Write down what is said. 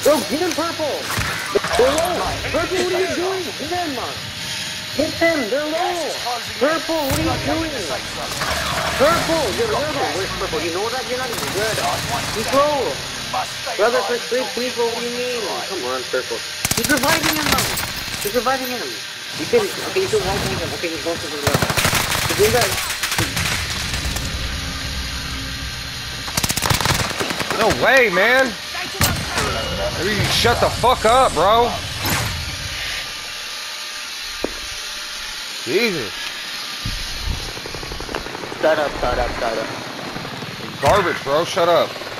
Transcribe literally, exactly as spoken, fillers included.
Bro, get him, Purple! They're low! Purple, what are you doing? Hit him! Hit them, they're low! Purple, what are you doing? Purple, you're low! Where's Purple? You know that? You're not even good. He's low! Brother, for three people, what do you mean? Come on, Purple. He's reviving him now! He's reviving him! You can, okay, you can reviving him. Okay, he's going to the left. He's doing that. No way, man! Maybe you shut the fuck up, bro. Jesus. Shut up, shut up, shut up. Garbage, bro. Shut up.